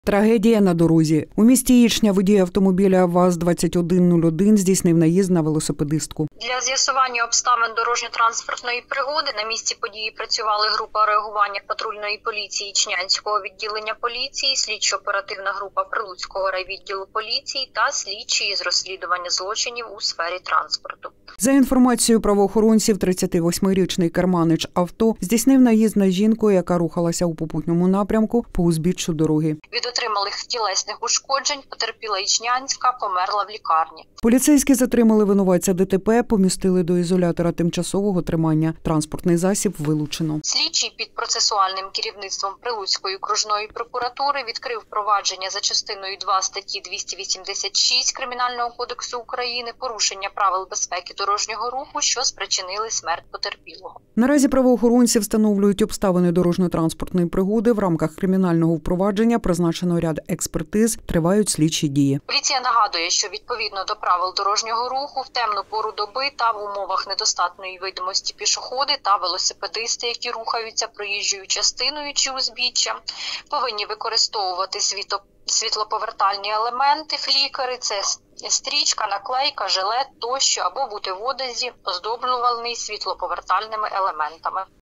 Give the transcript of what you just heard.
Трагедія на дорозі. У місті Ічня водій автомобіля ВАЗ-2101 здійснив наїзд на велосипедистку. Для з'ясування обставин дорожньо-транспортної пригоди на місці події працювали група реагування патрульної поліції Ічнянського відділення поліції, слідчо-оперативна група Прилуцького райвідділу поліції та слідчі із розслідування злочинів у сфері транспорту. За інформацією правоохоронців, 38-річний керманич авто здійснив наїзд на жінку, яка рухалася у попутньому напрямку по узбіччю дороги. Від отриманих тілесних ушкоджень потерпіла Ічнянська, померла в лікарні. Поліцейські затримали винуватця ДТП, помістили до ізолятора тимчасового тримання. Транспортний засіб вилучено. Слідчий під процесуальним керівництвом Прилуцької окружної прокуратури відкрив провадження за частиною 2 статті 286 Кримінального кодексу України порушення правил безпеки дорожнього руху, що спричинили смерть потерпілого. Наразі правоохоронці встановлюють обставини дорожньо-транспортної пригоди. В рамках кримінального впровадження призначено ряд експертиз, тривають слідчі дії. Поліція нагадує, що відповідно до правил дорожнього руху в темну пору доби та в умовах недостатньої видимості пішоходи та велосипедисти, які рухаються проїжджою частиною чи узбіччям, повинні використовувати світлоповертальні елементи, флікери, це стрічка, наклейка, жилет тощо, або бути в одязі, оздоблюваний світлоповертальними елементами.